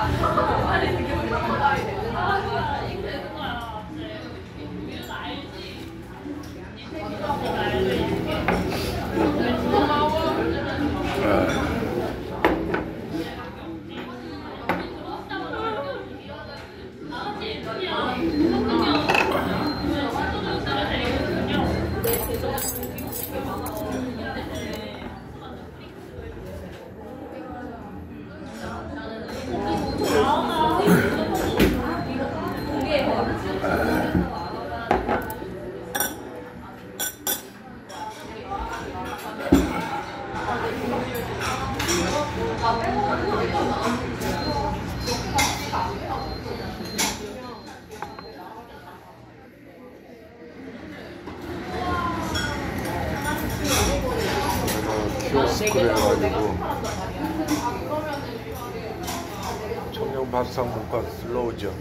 키오스크를 해가지고 청년밥상국과 슬로우전,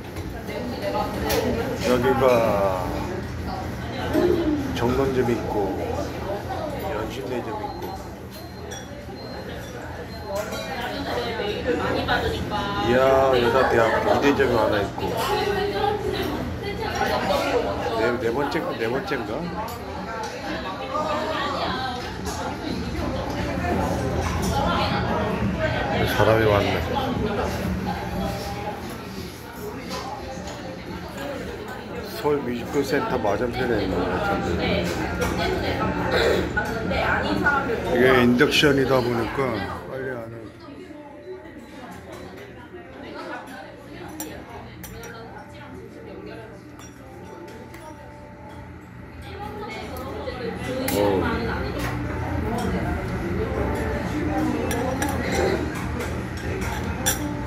여기가 정론점 있고 연신내점 있고, 이하 여자대학교 이대점이 하나 있고, 네 번째인가? 사람이 왔네. 서울 뮤지컬 센터 맞은편에 있는 것 같은데, 이게 인덕션이다 보니까 빨리 안 해.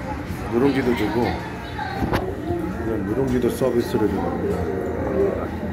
누룽지도 주고, 그냥 누룽지도 서비스를 주고.